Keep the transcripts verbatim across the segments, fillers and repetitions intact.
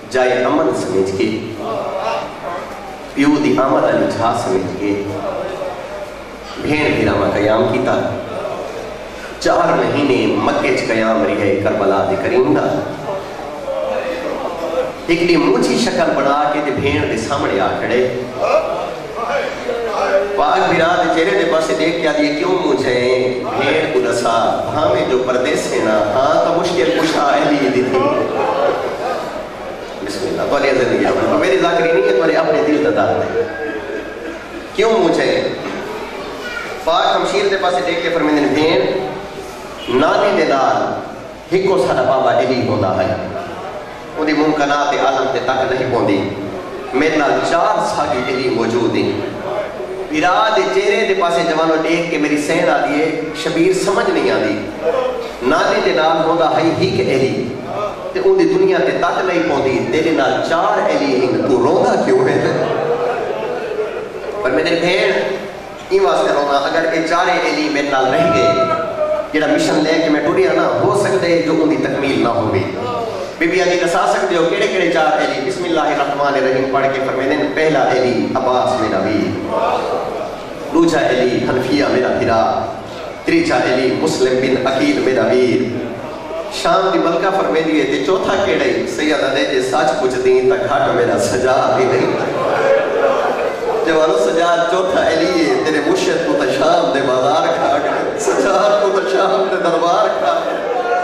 جائے امن سمجھ کے پیو دی آمد علی جھا سمجھ کے بھین بھیراما قیام کیتا چار مہینے مکے چ قیام رہی ہے کربلا دے کریم دا ایک دی موچی شکل بنا کے دے بھین دے سامنے آ کھڑے پاک بھیرا دے چہرے دے پاسے دیکھ کیا دیئے کیوں مجھے بھین کو دسا ہمیں جو پردیس ہے نا ہاں تو مشکل کشا اہلی دی تھی بسم اللہ تو علیہ زندگی آمد میری ذاکری نہیں ہے تو اپنے دل دادار دے کیوں مجھے پاک ہمشیر دے پاسے دیکھ کے فرمیدن بھین نانی دے لال ہکو سارا بابا علی ہوندہ ہے ان دی ممکنات عالم تے تک نہیں پوندی میرے نال چار ساگی علی موجود ہیں بھیرا دے چہرے دے پاسے جوانوں دیکھ کے میری سین آدھی ہے شبیر سمجھ نہیں آدھی نانی دے نال ہوندہ ہے ہک علی تے ان دی دنیا تے تک نہیں پوندی تیرے نال چار علی ہیں تو روندہ کیوں ہے پر میرے بھین این واسطے رونا اگر اے چارے علی میرے نال رہ گئے جڑا مشن لے کے میں ٹوریا نا ہو سکتے جو ان دی تکمیل نہ ہوگی بی بی علی دسا سکتے ہو کیڑے کیڑے چار علی بسم اللہ الرحمن الرحیم پڑھ کے فرمیدن پہلا علی عباس میرا ویر دوسرا علی حنفیہ میرا بھرا تیسرا علی مسلم بن عقیل میرا ویر شام دی ملکہ فرمے دیئے تے چوتھا کیڑے سیدہ دے جے سچ پوچھ دیں تک گھاٹ میرا سجاد ہی نہیں جوانو سجاد چوتھا علی ہے تیرے مرشد کو تا شام دے بازار کھا گئے سجاد کو تا شام دے دربار کھا گئے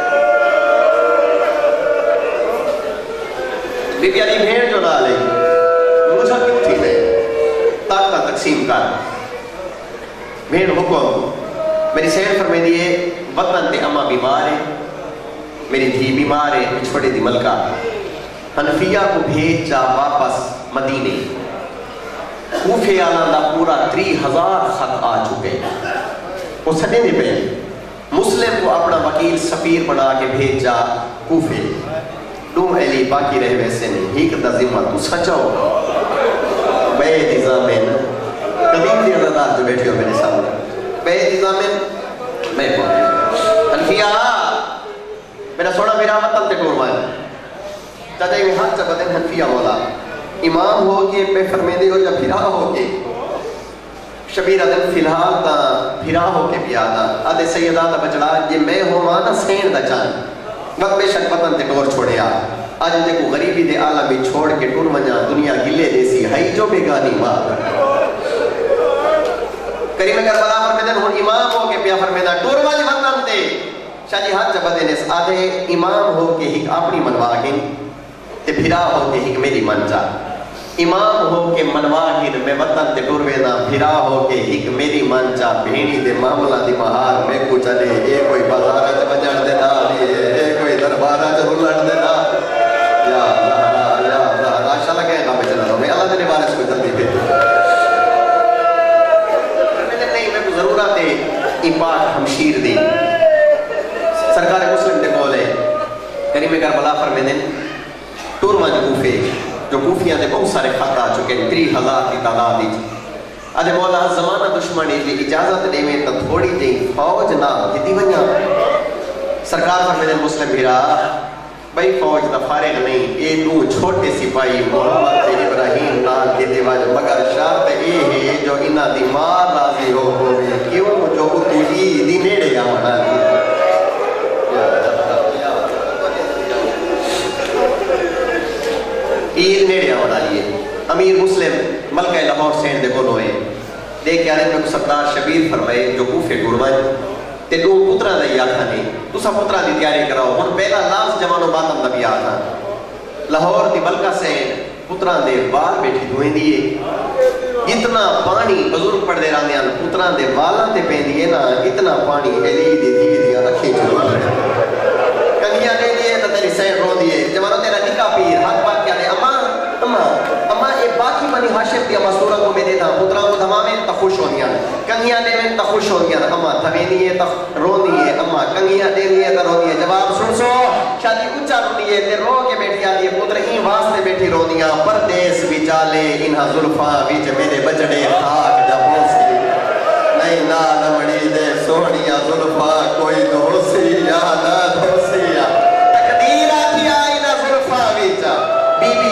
بی بی علی بھین جو نہ لے مجھا کیوں تھی میں طاقتہ تقسیم کر بھین حکم میری سیر فرمے دیئے وطن تے اماں بیمار ہے میری دھی بیمار ہے چھوٹے دی ملکہ حنفیہ کو بھیج جا واپس مدینے کوفے آلان دا پورا تری ہزار خط آ چکے وہ سٹے دے پہ مسلم کو اپنا وکیل سفیر بنا کے بھیج جا کوفے دوم علی باقی رہے ویسے نہیں ہی کتا ذمہ تو سچا ہو بے اتزامین قدیم دی عزادار جو بیٹھے ہو میرے سامنے بے اتزامین میں پہنے حنفیہ میرا سوڑا میرا وطن تے ٹورمائن چاچا یہ ہاتھ چاہتے حنفیہ مولا امام ہو کے پہ فرمیدے ہو یا بھرا ہو کے شبیر عدم فی الحال تا بھرا ہو کے پیادا آدھے سیدہ تا بچڑا یہ میں ہو مانا سین دا چاند وقت بے شک وطن تے ٹور چھوڑے آ آج دے کو غریبی دے عالمی چھوڑ کے ٹور منجا دنیا گلے دیسی ہائی جو بیگانی ماں کریم کربلا فرمیدن ہون امام ہو کے پیا فرمیدہ ٹور والی وطن تے شاہ جی ہاتھ جبہ دینے آدھے امام ہو کے ہک اپنی منواگن تے بھرا ہو کے ہک میری منجا امام ہو کے منواگن میں وطن تے ٹوروینا بھرا ہو کے ہک میری منجا بھینی دے معاملہ دی مہار میں کو چلے اے کوئی بازارہ چا بجڑ دے نالی اے کوئی دربارہ چا رلٹ دے نا یا اللہ یا اللہ راشا لگے گا میں چلا رہا ہوں میں اللہ دے بارے سے کوئی جلدی پہ میں نہیں میں کو ضرورت ہے ایپاک ہمشیر دی سرکار مسلم دے بولے کریم کربلا فرمیدن ٹورما جو کوفے جو کوفیاں دے بہت سارے خط آ چکے ہیں تری ہزار کی تعداد دی آدھے مولا زمانہ دشمنی دی اجازت دے میں تا تھوڑی جی فوج نہ ہتی ونیا سرکار فرمیدن مسلم بھیرا بھئی فوج دا فارغ نہیں اے دو چھوٹے سپاہی محمد ابراہیم نال دیتے واجہ مگر شرط اے ہے جو انہ دی مار راضی ہو ہوئے کیوں جو تو ہی دی نیڑے آمنا دی عید نیڑے آمنا لیے امیر مسلم ملکہ لاہور سینڈ دے بولو ہے دیکھ آنے میں کو سردار شبیر فرمائے جو کوفے ڈوڑوائے تے دو پترہ دے یاد تھا نہیں تو سا پترہ دی تیاری کراؤ ان پہلا لاس جوانو باتم نبی آتا لاہور دی ملکہ سینڈ پترہ دے بال بیٹھی دوئیں دیئے اتنا پانی بزرگ پڑھ دے رانے آن پترہ دے والا تے پہن دیئے نا اتنا پانی علی دی دی دیا رکھے چھوڑ کنگیاں دے دیئے تا تیری سینڈ رو دیئے جوانو تیرا نکاح پیر ہاتھ بات کیا دے اما اما اما اے باقی منی حاشر دی اما سورہ کو میں دے دا پترہ کو دھمامیں تا خوش ہو دیا کنگیاں دے میں تا خوش ہو دیا اما دھمیں دیئے تا رو دیئے اما کنگیاں دے دیئے تا رو دیئے جواب سن سو شادی اچھا رو دیئے تے رو کے بیٹھی آدھی پتر ہی واسطے بیٹھی رو دیا پردیس بھی چالے انہا ظلفاں بیچ میرے بجڑے خاک جا پوسی نہیں نا نمڑی دے سونیا ظلفاں کوئی دوسی یا نا دوسی یا تقدیر آتی آئی نا ظلفاں بیچا بی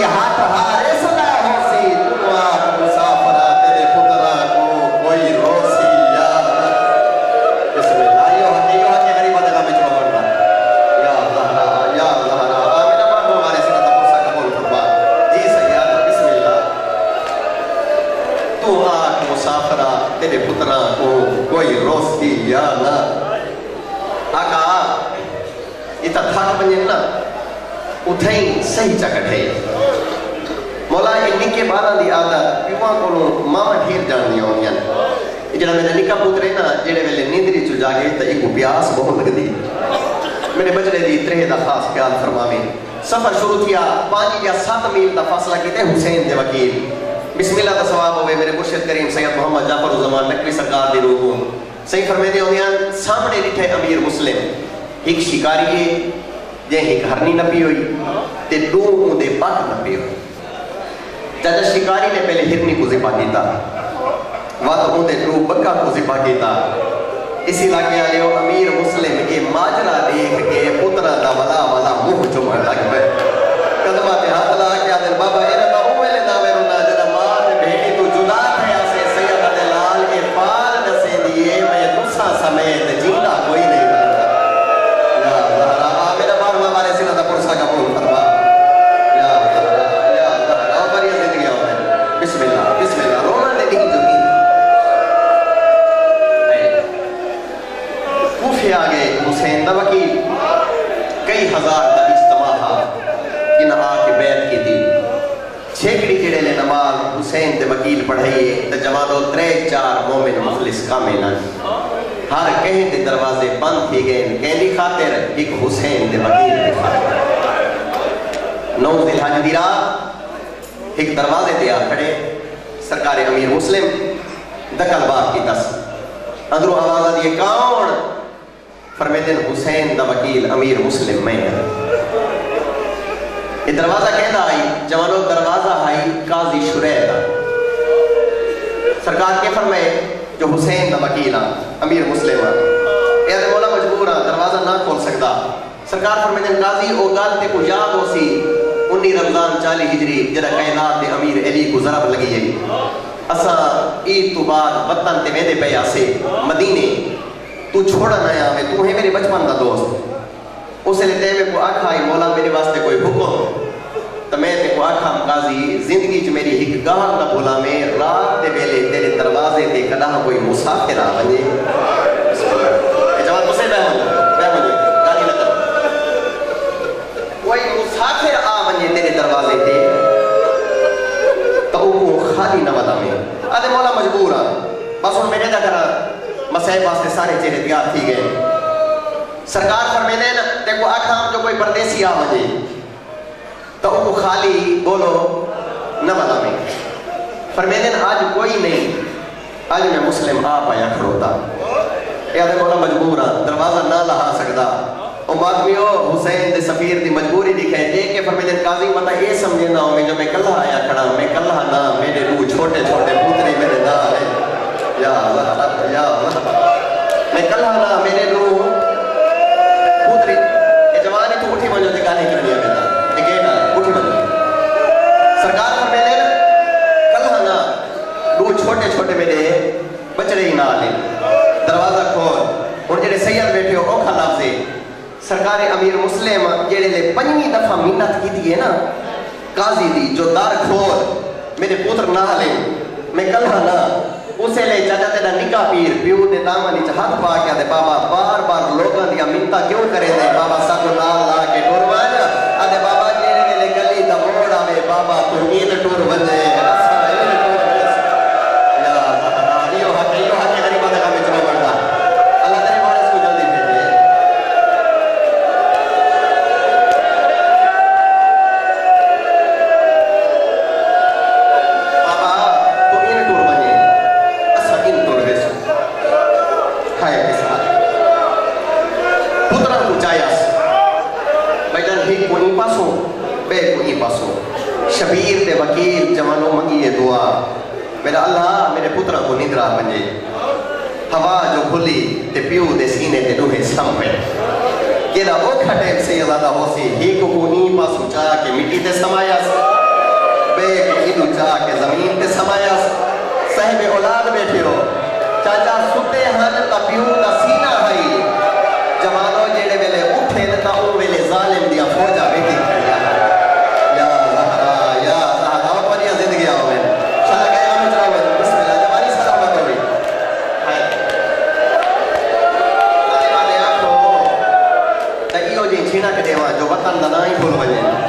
اتھیں صحیح چا کٹھے مولا یہ نکے بارہ دی عادت پیواں کو ماما ڈھیر جان دیا ہوں یہ جنہا میرے نکا پوترے نا جڑے ویلے نیندری چو جاگے تا ایک پیاس بہت لگ دی میرے بچڑے دی ترہ دا خاص خیال فرما میں سفر شروع کیا پانچ یا سات میل دا فاصلہ کیتے حسین دے وکیل بسم اللہ دا ثواب ہوئے میرے مرشد کریم سید محمد جعفر الزمان نقوی سرکار دی روحوں صحیح فرمے دے ہوندیاں سامنے ڈٹھے امیر مسلم ایک شکاری ہے جہاں ایک ہرنی نپی ہوئی تے دو اندے پاک نپی ہوئی جاجہ شکاری نے پہلے ہرنی کو ذبح کیتا وقت اندے دو بکا کو ذبح کیتا اسی لگے آلے ہو امیر مسلم یہ ماجرہ دیکھ کے پترہ دا ولا ولا موہ چمڑ لگ پہ قدمہ پہ ہاتھ لا کے آدھر بابا ایرہ دا اوہلے ناوے رونا جدہ ماں پہ بھیٹی تو جدا تھے آسے سید دلال کے پال نسے دیئے میں دوسرا سمیت جینا کوئی نہیں بلتا یا اللہ میرا بار ہمارے سنہ دا پرسا کا پول فرما یا اللہ یا اللہ آؤ پر یہ زندگی آؤ میں بسم اللہ بسم اللہ رونا نے نہیں جو کوفے آگے حسین دا وکیل کئی ہزار دا اجتماع ہا جنہ آ کے بیعت کی تھی چھیکڑی جڑے لے نماز حسین دے وکیل پڑھائیے تا جوانو ترے چار مومن مخلص کاملن ہر کہیں دے دروازے بند تھی گئے کہیں دی خاطر ایک حسین دے وکیل دے خاطر نو ذی الحج دی رات ایک دروازے تے آ کھڑے سرکار امیر مسلم دکل باب کی دس اندرو آوازہ دیئے کون فرمیدن حسین دا وکیل امیر مسلم میں یہ دروازہ کہنا آئی جوانو دروازہ آئی قاضی شریح دا سرکار کے فرمائے جو حسین دا وکیل امیر مسلم اے دے مولا مجبورا دروازہ نہ کھول سکتا سرکار فرمیدن قاضی او گالتے کو یاد ہو سی انی رمضان چالی ہجری جرہ کائنات دے امیر علی کو ضرب لگی ہے اسا عید تو بعد وطن تے میدے پہ آسے مدینے تو چھوڑا نیا میں تو ہے میرے بچپن دا دوست اسے لیتے میں کو آکھا ہی مولا میرے واسطے کوئی حکم تو میں تے کو آکھا قاضی زندگی جو میری ایک گاہر نہ بھولا میں رات دے بیلے تیرے دروازے تے کدا کوئی مسافر آ بنے اے جوان تو سے بہ ہوں بہ ہوں گالی نہ کرو کوئی مسافر آ بنے تیرے دروازے تے تو وہ خالی نہ بدا میں آدھے مولا مجبور آ بس ان میرے دا کرا مسائب واسطے سارے چہرے تیار تھی گئے سرکار فرمینے تے کو آکھام جو کوئی پردیسی آ مجھے تو وہ خالی بولو نہ بدا میں فرمینے آج کوئی نہیں آج میں مسلم آپ آیا کھڑوتا اے آدھے مولا مجبور آ دروازہ نہ لہا سکتا او باقیو حسین دے سفیر دی مجبوری دکھائے دیکھ کے فرمینے قاضی مطا یہ سمجھے نہ ہوں میں جو میں کلہ آیا کھڑا ہوں میں کلہ نہ میرے روح چھوٹے چھوٹے پوتری میرے نہ ہے یا اللہ یا اللہ میں کلہ نہ میرے روح پوتری اے جوانی تو اٹھی منجو دکھانے کی دنیا میں تھا ایک ایٹا ہے اٹھی منجو سرکار پر میں نے کلہ نہ روح چھوٹے چھوٹے میرے بچڑے ہی نہ آلے دروازہ کھول ان جڑے سید بیٹھے ہو اوکھا لفظے سرکار امیر مسلم جڑے لے پنجویں دفعہ منت کی دیئے نا قاضی دی جو دار کھول میرے پوتر نہ آلے میں کلہ نہ اسے لے چاچا تیرا نکاح پیر پیو دے دامنی چاہت پا کیا دے بابا بار بار لوگاں دیا منتا کیوں کرے دے بابا ساکو نال لا کے ٹور مانا آدھے بابا جیرے لے گلی دا موڑ آوے بابا تو نیل ٹور بجے یا اللہ یہ حق یہ حق غریبہ دکھا میں چلو بڑھتا اللہ تیرے وارث کو جلدی بھیجے بابا تو نیل ٹور بجے پترہ کو چاہیاس بیٹھن ہی کوئی پاسوں بے کوئی پاسوں شبیر دے وکیل جوانوں منگیے دعا میرا اللہ میرے پترہ کو ندرہ بنجے ہوا جو کھلی تے پیو دے سینے تے دوہے سم پہ یہ دا اوکھا ٹیپ سے یہ زیادہ ہو سی ہی کو کوئی پاسوں چاہ کے مٹی تے سمایاس بے کوئی دو چاہ کے زمین تے سمایاس صاحب اولاد بیٹھے ہو چاچا ستے ہن تا پیو دا سینہ ہائی جوانوں جیڑے ویلے اٹھے تا او ویلے ظالم دیا فوجا بیٹی کھڑیا یا زہرا یا زہرا پر یہ زندگی آؤ میں شاہ گیا میں چاہو بسم اللہ جوانی سلامت ہوئی آنے والے آنکھوں تا ایو جی چھینا کٹے وہاں جو وطن دا نائی بھول بجے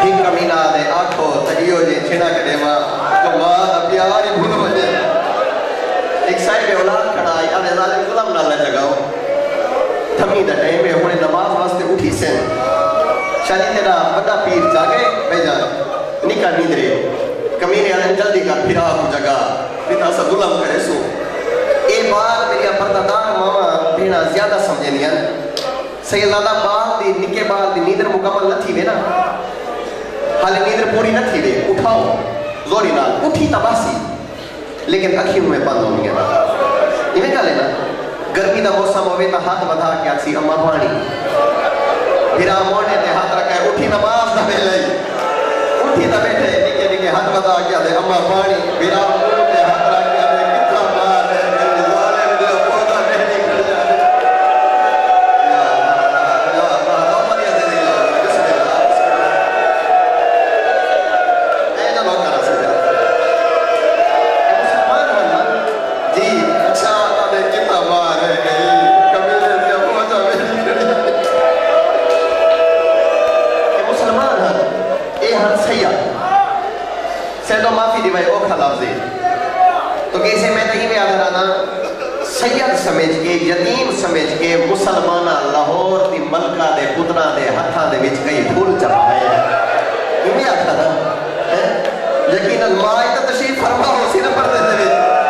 ایک کمینا دے آنکھوں تجیو جے چھنا کرے ماں تو ماں دا پیاری بھولو بجے ایک صاحب اولاد کھڑا آئی آنے ظالم ظلم نہ لے جگاؤ تھمی دا ٹائم میں ہونے نماز واسطے اٹھی سن شاید تیرا بڑا پیر جاگے بھائی جان نکا نیدرے کمینے آنے جلدی کا پھرا ہو جگہ پتا سا ظلم کرے سو اے بات میری پردادار ماما بھینا زیادہ سمجھے نہیں ہے سیدادہ بات دی نکے بات دی نیدر مکمل نہ تھی وے نا حال نیدر پوری نہ تھی وے اٹھاؤ زوری نال اٹھی تباسی لیکن اکھیوں میں بند ہونی ہے یہ میں کہا لینا گرمی دا موسم ہوئے تا ہاتھ بدھا کے اکسی اممہ پانی پھرا موڑنے تے ہاتھ رکھا ہے اٹھی نماز دا بیلے اٹھی تا بیٹھے نکے نکے ہاتھ بدھا کے دے اممہ پانی پھرا موڑنے ہاتھ رکھا دے کتھا مار ہے میرے ظالم دے پودا نہیں کھڑ جانے سیدو معافی دی بھائی اوکھا لفظی تو کیسے میں نہیں میں آدھر آنا سید سمجھ کے یتیم سمجھ کے مسلمانہ لاہور دی ملکہ دے پترہ دے ہتھا دے وچ کئی پھول چڑھا ہے یہ بھی آتا نا یقیناً مائی تا تشریف فرما ہو سی نہ پڑھتے تھے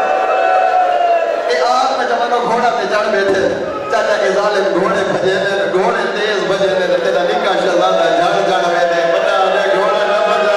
اے آپ میں جب انہوں گھوڑا تے چڑھ بیٹھے چاچا کے ظالم گھوڑے بھجے نے گھوڑے تیز بھجے نے تیرا نکاح شہزادہ جھڑ جھڑ میں دے بڑا دے گھوڑے نہ بجا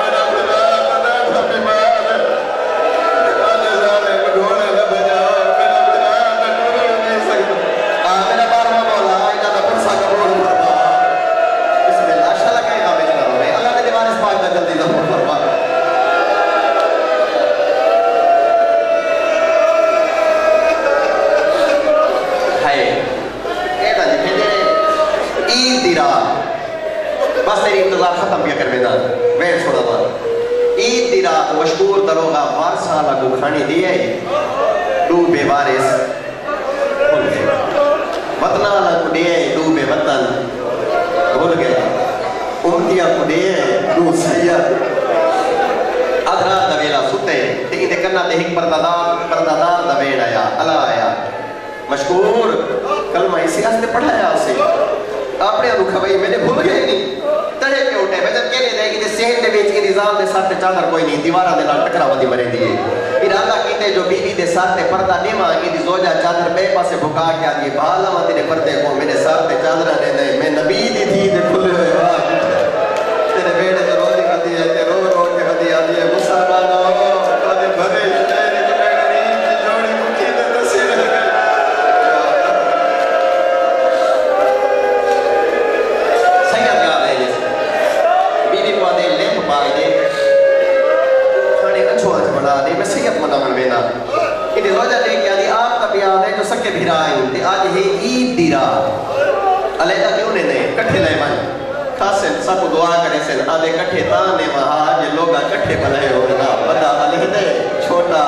ختم کیا کر بیدان بیٹھ چھوڑا بات عید دی رات مشکور دروگا وارسا لگو کھانی دیئے دو بے وارس وطنہ لگو دیئے دو بے وطن بھول گئے امتیہ کو دیئے دو سید ادھرا دویلا ستے تیکی دے کرنا تے ہک پردادار پردادار دویل آیا اللہ آیا مشکور کلمہ اسی ہستے پڑھایا اسے اپنے انو کھوائی میں نے بھول گئے نہیں تڑے کے اٹھے میں جب کہنے دے کہ سہن دے بیچ کی نظام دے ساتھ چادر کوئی نہیں دیوارہ دے لال ٹکرا ودی مرے دیئے ارادہ کیتے جو بی بی دے ساتھ پردہ نیمہ آگی دی زوجہ چادر بے پاسے بھکا کے آگی بھالا ماں تیرے پردے کو میرے ساتھ چادرہ نے دے میں نبی دی تھی دے کھلے ہوئے واہ تیرے بیڑے تے رو دی ودی ہے تے رو رو کے ودی آدھی ہے مسلمانوں کدے بھرے تیرے جو میں غریب کی جوڑی مکھی دے دسی رہ گئے سید یاد ہے جیسے بی بی کو آدھے لیپ پائی دے کھانے اچھو آج بڑھا دے میں سید مدہ من بینا انہیں روجہ لے کے آدھی آپ تب یاد ہے جو سکے بھیرا آئیں تے آج ہے عید دی رات علیدہ کیوں نے دے کٹھے لے من خاصن سب دعا کرے سن آدھے کٹھے تانے وہاں جے لوگا کٹھے بلائے ہو رہا بڑا علی دے چھوٹا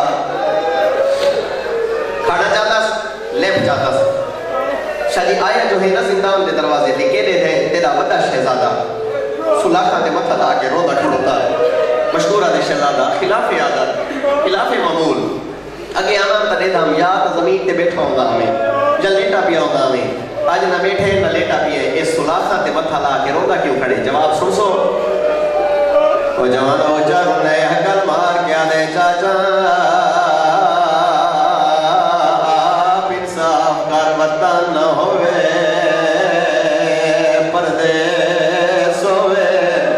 کھانا چاہتا لیپ چاہتا شادی آیا جو ہے نا زندان دے دروازے لکیلے دے تیرا بڑا شہزادہ سلاخہ دے متھا دا کے رودا کھڑوتا ہے مشکورہ دے شہزادہ خلاف عادت خلاف معمول اگے آنا تا دے دھام یا تا زمین تے بیٹھا ہوں گا ہمیں جل لیٹا پیا ہوں گا ہمیں آج نہ بیٹھے نہ لیٹا پیے اس سلاخہ تے متھا لا کے رودا کیوں کھڑے جواب سن سو او جوان او جرم نے حقل مار کیا دے چاچا آپ انصاف کر وطن نہ ہوئے پردے سوئے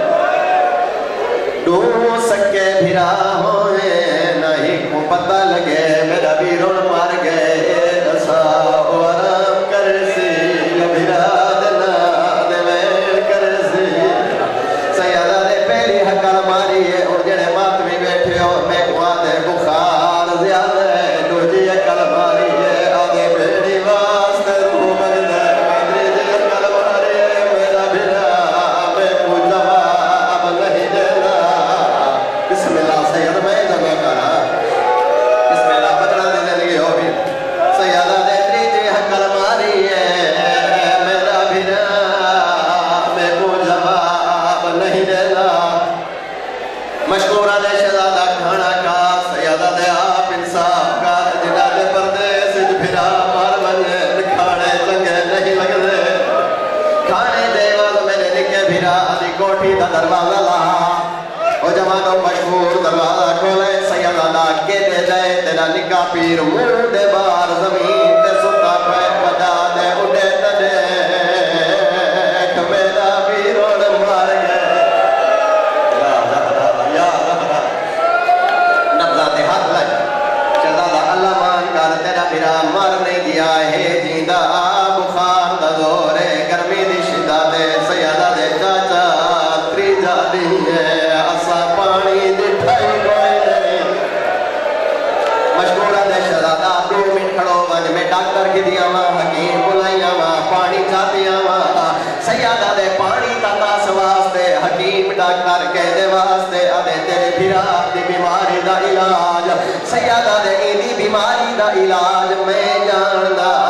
دو سکے بھرا ہوئے نہیں کو پتہ لگے میرا بیرون مار گئے نسا ورم کر سی بھرا دینا دے میں کر سی سیادہ دے پہلی حقل ماری ہے اور جڑے مات میں بیٹھے اور میں کو آدھے بخار زیادہ ہے دو جی حقل ماری ہے آدھے بیڑی واسطے روح مجدہ مدری جی حقل ماری ہے میرا بھرا میں کو جواب نہیں دینا بسم اللہ سید میں جگہ کرا بسم اللہ بچنا دے دے لگے ہو بھی سیادہ دے تری جی حقل ماری ہے میرا بھرا میں کو جواب نہیں دینا کوٹھی دا دروازہ لاہا او جوانوں مشہور دروازہ کھولے سیدہ دا کے دے جائے تیرا نکاح پیر منہ دے بار زمین تے ستا پیر بجا دے اڑے تجے میرا پیروں مار گئے یا رب یا رب نبضہ دے ہاتھ لگ شہزادہ اللہ مان کر تیرا پیرا مر نہیں گیا ہے جیندہ بخار دا زور ہے گرمی دی شدت ہے سیدہ دے چاچا تری جا دی ہے اسا پانی دی ٹھائی کوئی نہیں مشکورہ دے شہزادہ دو منٹ کھڑو ونج میں ڈاکٹر کی دیا ماں حکیم بلائیاں ماں پانی چاہتیاں ماں سیدہ دے پانی تاس واسطے حکیم ڈاکٹر کہہ دے واسطے آدھے تیرے پھرا دی بیماری دا علاج سیدہ دے دی بیماری دا علاج میں جاندہ